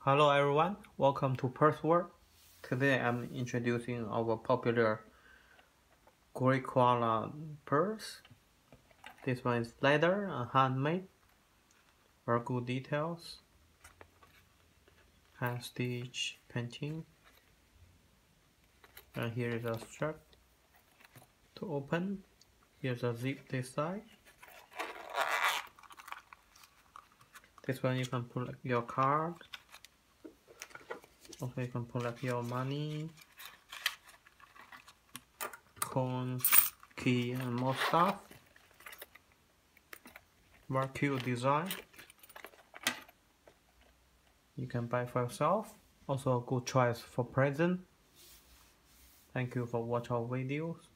Hello everyone, welcome to PurseWorld. Today I'm introducing our popular gray koala purse. This one is leather and handmade. Very good details. Hand stitch painting. And here is a strap to open. Here's a zip this side. This one you can put your card. Also you can put your money, coins, key and more stuff. Very cute design. You can buy for yourself. Also a good choice for present. Thank you for watching our videos.